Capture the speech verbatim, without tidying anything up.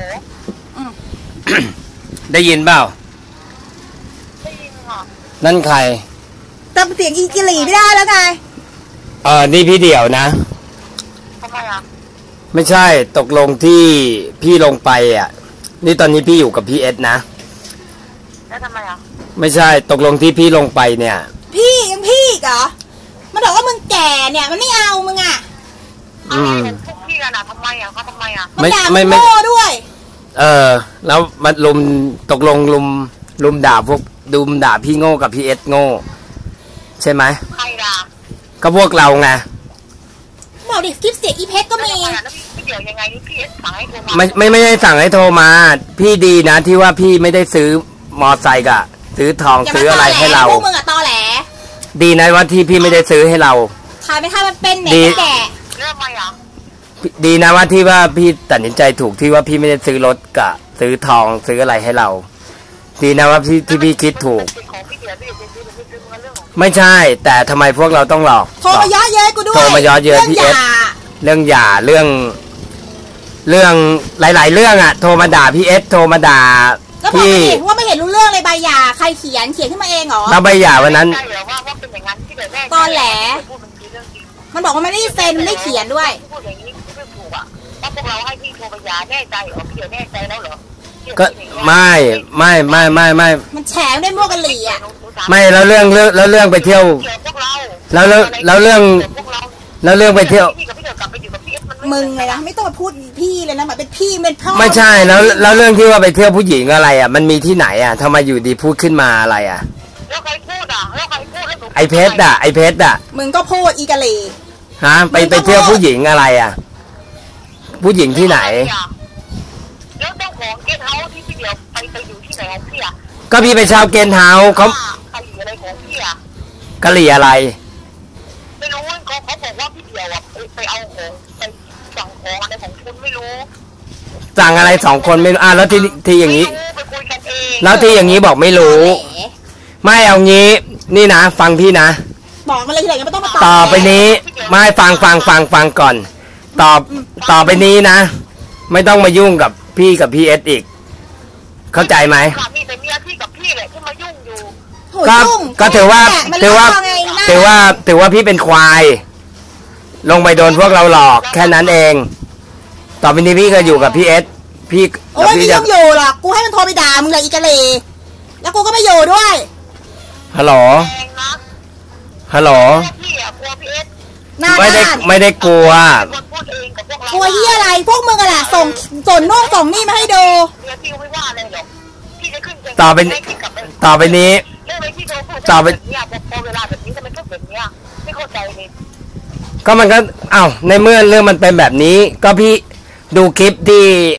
ได้ยินเปล่าได้ยินค่ะนั่นใครจำเสียงอีกิลีไม่ได้แล้วไงเออนี่พี่เดี่ยวนะทำไมอ่ะไม่ใช่ตกลงที่พี่ลงไปอ่ะนี่ตอนนี้พี่อยู่กับพี่เอสนะแล้วทำไมอ่ะไม่ใช่ตกลงที่พี่ลงไปเนี่ยพี่ยังพี่เหรอมันบอกว่ามึงแก่เนี่ยมันไม่เอามึงอ่ะอืมพวกพี่กันอ่ะทำไมอ่ะเขาทำไมอ่ะมันด่ามึงโง่ด้วยเออแล้วมันลุมตกลงลุมลุมด่าพวกลุมด่าพี่โง่กับพี่เอสโง่ใช่ไหมใครด่าก็พวกเราไงบอกดิคลิปเสียงอีเพชรก็มีพี่เดี๋ยวยังไงนี่พี่เอสสั่งให้โทรมาไม่ไม่ไม่ได้สั่งให้โทรมาพี่ดีนะที่ว่าพี่ไม่ได้ซื้อมอไซค์กะซื้อทองซื้ออะไรให้เราพวกมึงอะตอแหลดีนะว่าที่พี่ไม่ได้ซื้อให้เราขายไม่ค่ามันเป็นเนี่ยแก่เรื่องอะไรอ่ะดีนะว่าที่ว่าพี่ตัดสินใจถูกที่ว่าพี่ไม่ได้ซื้อรถกะซื้อทองซื้ออะไรให้เราดีนะว่าพี่ที่พี่คิดถูกไม่ใช่แต่ทำไมพวกเราต้องหลอกโทรมาย้อเย้ยกูด้วยโทรมาย้อเย้ยพี่เอสเรื่องหย่าเรื่องเรื่องหลายๆเรื่องอ่ะโทรมาด่าพี่เอสโทรมาด่าพี่ว่าไม่เห็นรู้เรื่องเลยใบหย่าใครเขียนเขียนขึ้นมาเองเหรอแล้วใบหย่าวันนั้นตอนแหลมันบอกว่าไม่ได้เซ็นไม่เขียนด้วยพูดอย่างนี้ไม่ถูกอ่ะถ้าพวกเราให้พี่โทรมาหย่าแน่ใจเหรอพี่แน่ใจแล้วเหรอก็ไม่ไม่ไม่ไม่ไม่มันแฉงได้มั่วกันหลีอ่ะไม่แล้วเรื่องเรื่องแล้วเรื่องไปเที่ยวแล้วเรื่องแล้วเรื่องแล้วเรื่องไปเที่ยวมึงเลยนะไม่ต้องมาพูดพี่เลยนะหมายเป็นพี่เป็นพ่อไม่ใช่แล้วแล้วเรื่องที่ว่าไปเที่ยวผู้หญิงอะไรอ่ะมันมีที่ไหนอ่ะทำไมอยู่ดีพูดขึ้นมาอะไรอ่ะแล้วใครพูดอ่ะแล้วใครพูดไอเพชรอ่ะไอเพชรอ่ะมึงก็พูดอีกะลีฮะไปไปเที่ยวผู้หญิงอะไรอ่ะผู้หญิงที่ไหนแล้วเจ้าของเกสต์เฮาส์ที่พี่เดียวไปไปอยู่ที่ไหนของพี่อ่ะก็พี่ไปเช่าเกสต์เฮาส์เขากะหรี่อะไรของพี่อ่ะกะหรี่อะไรไม่รู้เขาเขาบอกว่าพี่เดียวอ่ะไปเอาของไปสั่งของอะไรของคุณไม่รู้สั่งอะไรสองคนไม่รู้อ่ะแล้วที่ที่อย่างนี้แล้วที่อย่างนี้บอกไม่รู้ไม่เอางี้นี่นะฟังพี่นะบอกมาเลยทีหลังไม่ต้องมาต่อไปนี้ไม่ฟังฟังฟังฟังก่อนต่อต่อไปนี้นะไม่ต้องมายุ่งกับพี่กับพี่เอสอีกเข้าใจไหมมีแต่เมียพี่กับพี่แหละที่มายุ่งอยู่ก็ก็ถือว่าถือว่าถือว่าถือว่าพี่เป็นควายลงไปโดนพวกเราหลอกแค่นั้นเองต่อไปนี้พี่ก็อยู่กับพี่เอสพี่โอ้ยไม่ยุ่งอยู่หรอกกูให้มันโทรไปด่ามึงเลยอีกะเลแล้วกูก็ไม่อยู่ด้วยฮัลโหลฮัลโหลไม่ได้ไม่ได้กลัวกลัวเหี้ยอะไรพวกมึงอะแหละส่งส่งโน่นส่งนี่มาให้ดูต่อไปต่อไปนี้ต่อไปก็มันก็อ้าวในเมื่อเรื่องมันเป็นแบบนี้ก็พี่ดูคลิปที่